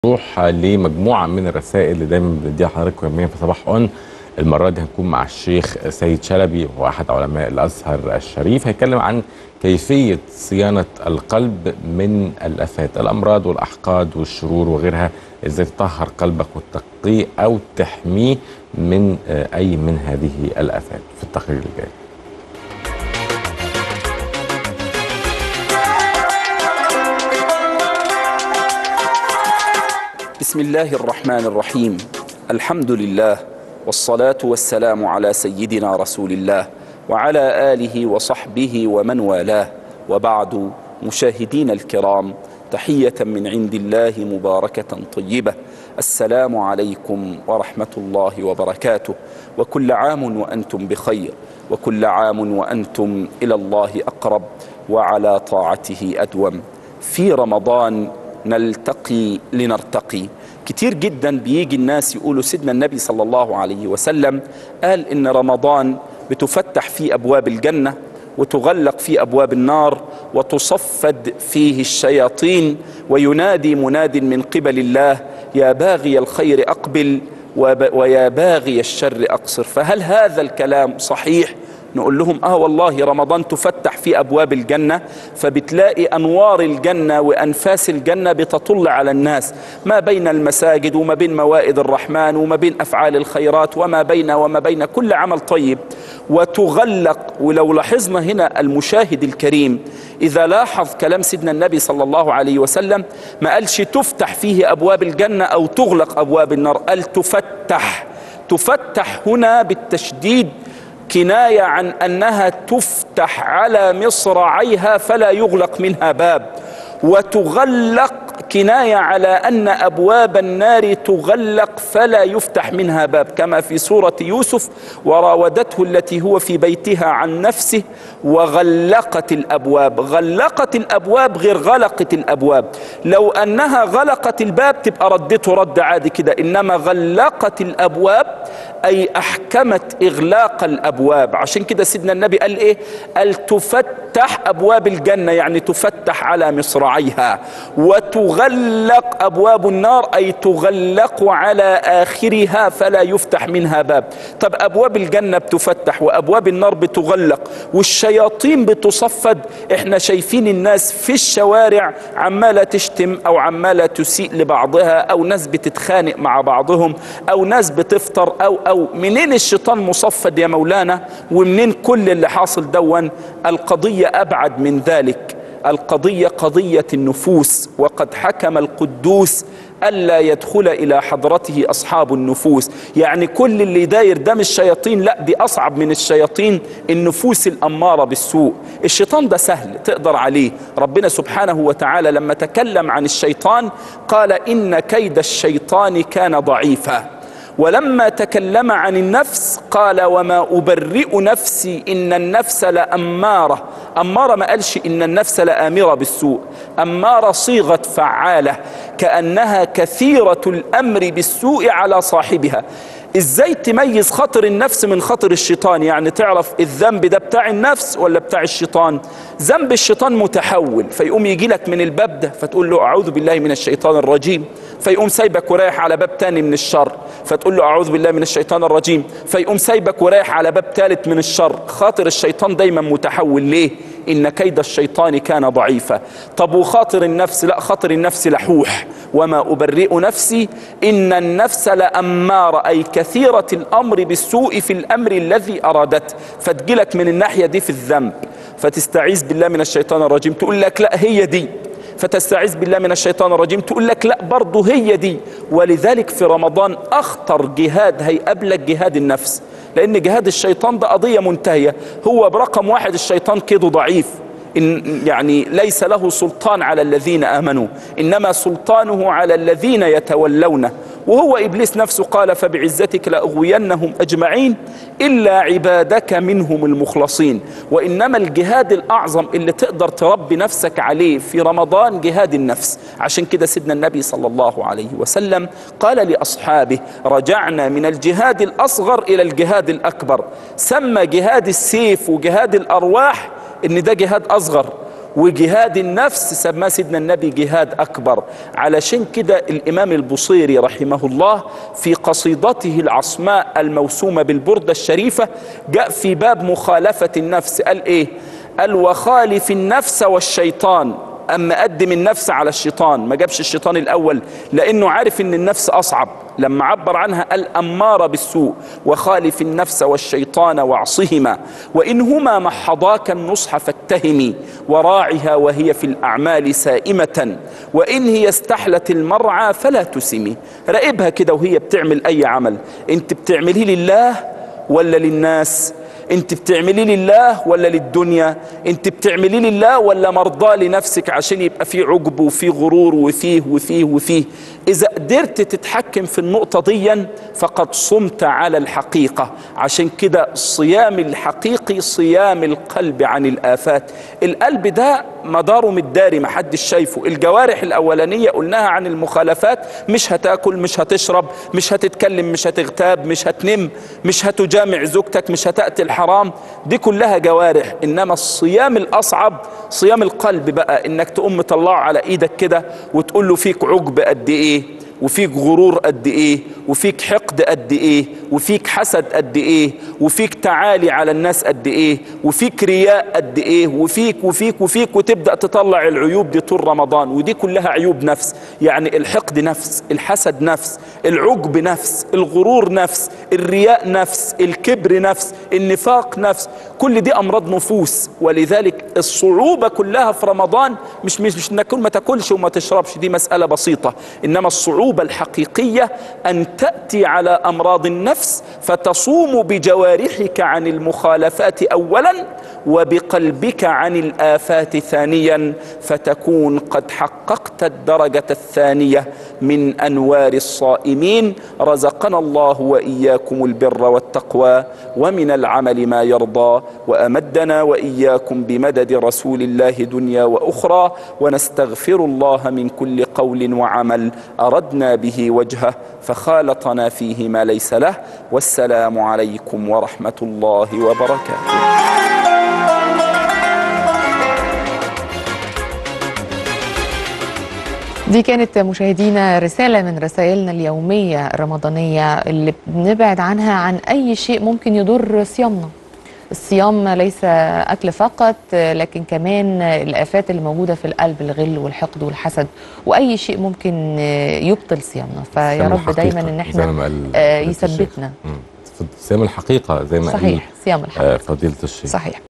نروح لمجموعة من الرسائل اللي دايما بنديها لحضرتك يوميا في صباح اون. المرة دي هنكون مع الشيخ سيد شلبي، وهو أحد علماء الأزهر الشريف. هيتكلم عن كيفية صيانة القلب من الآفات، الأمراض والأحقاد والشرور وغيرها. إزاي تطهر قلبك وتقيه أو تحميه من أي من هذه الآفات في التقرير اللي جاي. بسم الله الرحمن الرحيم. الحمد لله والصلاة والسلام على سيدنا رسول الله وعلى آله وصحبه ومن والاه، وبعد. مشاهدين الكرام، تحية من عند الله مباركة طيبة. السلام عليكم ورحمة الله وبركاته، وكل عام وأنتم بخير، وكل عام وأنتم إلى الله أقرب وعلى طاعته أدوم. في رمضان نلتقي لنرتقي. كتير جدا بيجي الناس يقولوا سيدنا النبي صلى الله عليه وسلم قال إن رمضان بتفتح فيه أبواب الجنة وتغلق فيه أبواب النار وتصفد فيه الشياطين، وينادي مناد من قبل الله: يا باغي الخير أقبل ويا باغي الشر أقصر. فهل هذا الكلام صحيح؟ نقول لهم والله رمضان تفتح في أبواب الجنة، فبتلاقي أنوار الجنة وأنفاس الجنة بتطل على الناس ما بين المساجد وما بين موائد الرحمن وما بين أفعال الخيرات وما بين كل عمل طيب، وتغلق. ولو لاحظنا هنا المشاهد الكريم، إذا لاحظ كلام سيدنا النبي صلى الله عليه وسلم ما قالش تفتح فيه أبواب الجنة أو تغلق أبواب النار، قال تفتح هنا بالتشديد، كناية عن أنها تفتح على مصراعيها فلا يغلق منها باب، وتغلق كناية على أن أبواب النار تغلق فلا يفتح منها باب، كما في سورة يوسف: وراودته التي هو في بيتها عن نفسه وغلقت الأبواب. غلقت الأبواب غير غلقت الأبواب. لو أنها غلقت الباب تبقى ردته رد عادي كده، إنما غلقت الأبواب أي أحكمت إغلاق الأبواب. عشان كده سيدنا النبي قال إيه؟ قال تفتح أبواب الجنة، يعني تفتح على مصراعيها، وتغلق أبواب النار أي تغلق على آخرها فلا يفتح منها باب. طب أبواب الجنة بتفتح وأبواب النار بتغلق والشياطين بتصفد. إحنا شايفين الناس في الشوارع عمالة تشتم أو عمالة تسيء لبعضها، أو ناس بتتخانق مع بعضهم، أو ناس بتفطر أو منين الشيطان مصفد يا مولانا؟ ومنين كل اللي حاصل دون؟ القضية أبعد من ذلك. القضية قضية النفوس، وقد حكم القدوس ألا يدخل إلى حضرته أصحاب النفوس. يعني كل اللي داير ده مش الشياطين، لا، دي أصعب من الشياطين، النفوس الأمارة بالسوء. الشيطان ده سهل تقدر عليه. ربنا سبحانه وتعالى لما تكلم عن الشيطان قال: إن كيد الشيطان كان ضعيفا. ولما تكلم عن النفس قال: وما أبرئ نفسي إن النفس لأمارة. أمارة ما قالش إن النفس لآمرة بالسوء، أمارة صيغة فعالة، كأنها كثيرة الأمر بالسوء على صاحبها. إزاي تميز خطر النفس من خطر الشيطان؟ يعني تعرف الذنب ده بتاع النفس ولا بتاع الشيطان؟ ذنب الشيطان متحول، فيقوم يجي لك من الباب ده فتقول له: أعوذ بالله من الشيطان الرجيم، فيقوم سايبك ورايح على باب تاني من الشر، فتقول له: أعوذ بالله من الشيطان الرجيم، فيقوم سايبك ورايح على باب ثالث من الشر. خاطر الشيطان دايما متحول. ليه؟ إن كيد الشيطان كان ضعيفا. طب وخاطر النفس؟ لا، خاطر النفس لحوح. وما أبرئ نفسي إن النفس لأمارة أي كثيرة الأمر بالسوء في الأمر الذي أرادته. فتجيلك من الناحية دي في الذنب فتستعيذ بالله من الشيطان الرجيم، تقول لك: لا، هي دي. فتستعيذ بالله من الشيطان الرجيم، تقول لك: لا، برضه هي دي. ولذلك في رمضان أخطر جهاد هيقابلك جهاد النفس، لأن جهاد الشيطان ده قضية منتهية. هو برقم واحد الشيطان كده ضعيف، يعني ليس له سلطان على الذين آمنوا، إنما سلطانه على الذين يتولونه. وهو إبليس نفسه قال: فبعزتك لأغوينهم أجمعين إلا عبادك منهم المخلصين. وإنما الجهاد الأعظم اللي تقدر تربي نفسك عليه في رمضان جهاد النفس. عشان كده سيدنا النبي صلى الله عليه وسلم قال لأصحابه: رجعنا من الجهاد الأصغر إلى الجهاد الأكبر. سمى جهاد السيف وجهاد الأرواح إن ده جهاد أصغر، وجهاد النفس سماه سيدنا النبي جهاد أكبر. علشان كده الإمام البصيري رحمه الله في قصيدته العصماء الموسومة بالبردة الشريفة جاء في باب مخالفة النفس قال إيه؟ قال وخالف النفس والشيطان. أما قدم النفس على الشيطان، ما جابش الشيطان الأول لأنه عارف إن النفس أصعب. لما عبر عنها قال أمارة بالسوء وخالف النفس والشيطان واعصهما وإنهما محضاك النصح فاتهمي وراعها وهي في الأعمال سائمة وإن هي استحلت المرعى فلا تسمي. راقبها كده وهي بتعمل أي عمل، أنت بتعمليه لله ولا للناس؟ انت بتعمليه لله ولا للدنيا؟ انت بتعمليه لله ولا مرضى لنفسك عشان يبقى فيه عجب وفيه غرور وفيه؟ اذا قدرت تتحكم في النقطة دي فقد صمت على الحقيقة. عشان كده الصيام الحقيقي صيام القلب عن الآفات. القلب ده مداره متداري، محدش شايفه. الجوارح الأولانية قلناها عن المخالفات، مش هتاكل، مش هتشرب، مش هتتكلم، مش هتغتاب، مش هتنم، مش هتجامع زوجتك، مش هتأتي الحرام، دي كلها جوارح. إنما الصيام الأصعب صيام القلب بقى، إنك تقوم مطلعه على إيدك كده وتقول له فيك عجب قد إيه، وفيك غرور قد ايه، وفيك حقد قد ايه، وفيك حسد قد ايه، وفيك تعالي على الناس قد ايه، وفيك رياء قد ايه، وفيك وتبدأ تطلع العيوب دي طول رمضان. ودي كلها عيوب نفس. يعني الحقد نفس، الحسد نفس، العجب نفس، الغرور نفس، الرياء نفس، الكبر نفس، النفاق نفس، كل دي امراض نفوس. ولذلك الصعوبة كلها في رمضان مش انك ما تاكلش وما تشربش، دي مسألة بسيطة. انما الصعوبة الحقيقية أن تأتي على أمراض النفس فتصوم بجوارحك عن المخالفات أولا وبقلبك عن الآفات ثانيا، فتكون قد حققت الدرجة الثانية من أنوار الصائمين. رزقنا الله وإياكم البر والتقوى ومن العمل ما يرضى، وأمدنا وإياكم بمدد رسول الله دنيا وأخرى، ونستغفر الله من كل قول وعمل أردنا به وجهه فخالطنا فيه ما ليس له. والسلام عليكم ورحمة الله وبركاته. دي كانت مشاهدينا رسالة من رسائلنا اليومية الرمضانية اللي بنبعد عنها عن أي شيء ممكن يضر صيامنا. الصيام ليس أكل فقط، لكن كمان الآفات اللي موجودة في القلب، الغل والحقد والحسد وأي شيء ممكن يبطل صيامنا. فيا رب دايما إن احنا يثبتنا. صيام الحقيقة زي ما صحيح، صيام الحقيقة فضيلة الشيخ. صحيح.